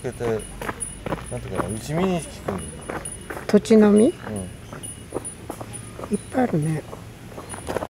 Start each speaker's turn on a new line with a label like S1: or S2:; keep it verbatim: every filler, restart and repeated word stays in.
S1: けて、なんていうかな、内見に聞くんだよ。
S2: 土地のみ、
S1: うん、
S2: いっぱいあるね。